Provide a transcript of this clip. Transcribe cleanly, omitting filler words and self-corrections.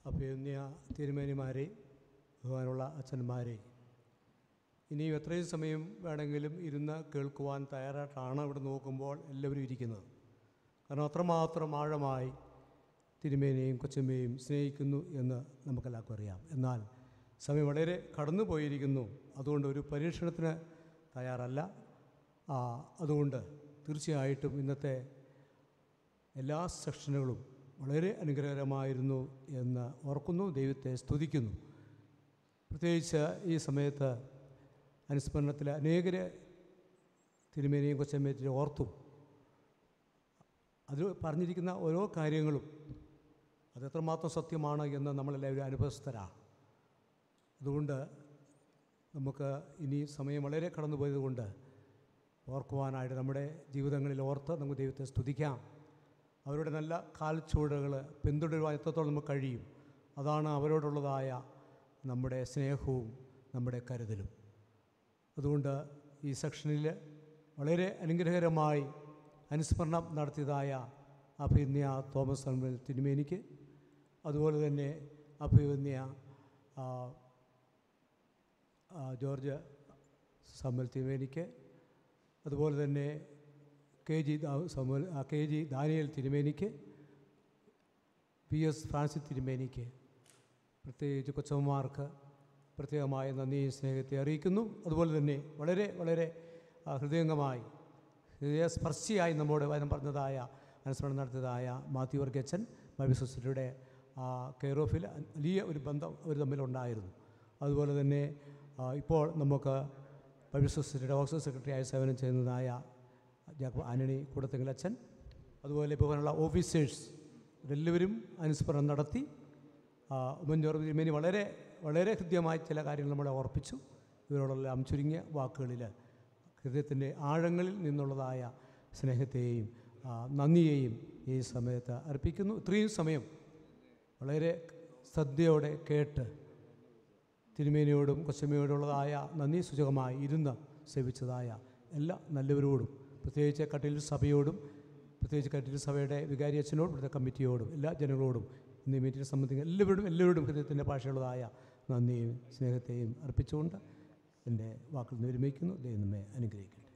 അഭിനന്യ തിരുമേനിമാരെ, ബഹുമാനമുള്ള അച്ഛന്മാരെ, ഇനിയും എത്രയും സമയം വേണമെങ്കിലും ഇരുന്ന് കേൾക്കുവാൻ തയ്യാറായിട്ടാണ് ഇവിടെ നോക്കുമ്പോൾ എല്ലാവരും ഇരിക്കുന്നത്. കാരണം അത്രമാത്രം ആഴമായി തിരുമേനെയും കൊച്ചമ്മയെയും സ്നേഹിക്കുന്നു എന്ന് നമുക്കെല്ലാവർക്കും അറിയാം. എന്നാൽ സമയം വളരെ കടന്നു പോയിരിക്കുന്നു. അതുകൊണ്ട് ഒരു പരീക്ഷണത്തിന് തയ്യാറല്ല. അതുകൊണ്ട് തീർച്ചയായിട്ടും ഇന്നത്തെ എല്ലാ സെക്ഷനുകളും വളരെ അനുഗ്രഹകരമായിരുന്നു എന്ന് ഓർക്കുന്നു, ദൈവത്തെ സ്തുതിക്കുന്നു. പ്രത്യേകിച്ച് ഈ സമയത്ത് അനുസ്മരണത്തിൽ അനേകരെ തിരുമേനിയും കൊച്ചമ്മയെ ഓർത്തും അത് പറഞ്ഞിരിക്കുന്ന ഓരോ കാര്യങ്ങളും അതെത്രമാത്രം സത്യമാണ് എന്ന് നമ്മളെല്ലാവരും അനുഭവസ്ഥരാണ്. അതുകൊണ്ട് നമുക്ക് ഇനി സമയം വളരെ കടന്നു പോയതുകൊണ്ട് ഓർക്കുവാനായിട്ട് നമ്മുടെ ജീവിതങ്ങളിൽ ഓർത്ത് നമുക്ക് ദൈവത്തെ സ്തുതിക്കാം. അവരുടെ നല്ല കാൽച്ചുവടുകൾ പിന്തുടരുവാൻ എത്രത്തോളം നമുക്ക് കഴിയും. അതാണ് അവരോടുള്ളതായ നമ്മുടെ സ്നേഹവും നമ്മുടെ കരുതലും. അതുകൊണ്ട് ഈ സെക്ഷനിൽ വളരെ അനുഗ്രഹകരമായി അനുസ്മരണം നടത്തിയതായ അഭിനന്യ തോമസ് സാമുവൽ തിരുമേനിക്ക്, അതുപോലെ തന്നെ അഭിനന്യ ജോർജ് സാമുവൽ തിരുമേനിക്ക്, അതുപോലെ തന്നെ കെ ജി ദാനിയേൽ തിരുമേനിക്ക്, PS ഫ്രാൻസിസ് തിരുമേനിക്ക്, പ്രത്യേകിച്ച് കൊച്ചമ്മമാർക്ക് പ്രത്യേകമായ നന്ദിയും സ്നേഹത്തെ അറിയിക്കുന്നു. അതുപോലെ തന്നെ വളരെ വളരെ ഹൃദയംഗമായി ഹൃദയസ്പർശിയായി നമ്മോട് വചനം പറഞ്ഞതായ അനുസ്മരണം നടത്തിയതായ മാത്യു വർഗച്ചൻ ബൈബിൾ സൊസൈറ്റിയുടെ കെയർ ഓഫിൽ വലിയ ഒരു ബന്ധം അവർ തമ്മിലുണ്ടായിരുന്നു. അതുപോലെ തന്നെ ഇപ്പോൾ നമുക്ക് ബൈബിൾ സൊസൈറ്റിയുടെ ഓക്സിജൻ സെക്രട്ടറിയായി സേവനം ചെയ്യുന്നതായ ആന്റണി കൂടത്തെങ്കിലച്ഛൻ, അതുപോലെ പോകാനുള്ള ഓഫീസേഴ്സ് ഇവരെല്ലാവരും അനുസ്മരണം നടത്തി. ഉമ്മൻചോറ് തിരുമേനി വളരെ വളരെ ഹൃദ്യമായി ചില കാര്യങ്ങൾ നമ്മളെ ഓർപ്പിച്ചു. ഇവരോടെല്ലാം ചുരുങ്ങിയ വാക്കുകളിൽ ഹൃദയത്തിൻ്റെ ആഴങ്ങളിൽ നിന്നുള്ളതായ സ്നേഹത്തെയും നന്ദിയെയും ഈ സമയത്ത് അർപ്പിക്കുന്നു. ഇത്രയും സമയം വളരെ ശ്രദ്ധയോടെ കേട്ട് തിരുമേനിയോടും കൊച്ചമ്മയോടുള്ളതായ നന്ദി സൂചകമായി ഇരുന്ന് സേവിച്ചതായ എല്ലാ നല്ലവരോടും, പ്രത്യേകിച്ച് കട്ടിൽ സഭയോടും, പ്രത്യേകിച്ച് കട്ടിൽ സഭയുടെ വികാരി അച്ഛനോടും ഇവിടുത്തെ കമ്മിറ്റിയോടും എല്ലാ ജനങ്ങളോടും ഇന്ന് മീറ്റിംഗ് സംബന്ധിക്കുന്ന എല്ലാവരോടും ഹൃദയത്തിൻ്റെ ഭാഷയുള്ളതായ നന്ദിയും സ്നേഹത്തെയും അർപ്പിച്ചുകൊണ്ട് എൻ്റെ വാക്കുകൾ വിരമിക്കുന്നു. ദൈവം നമ്മെ അനുഗ്രഹിക്കുന്നു.